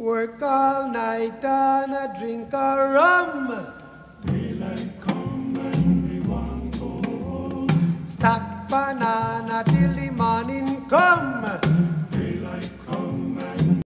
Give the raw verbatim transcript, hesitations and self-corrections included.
Work all night and a drink a rum. Daylight come and we want go home. Stack banana till the morning come.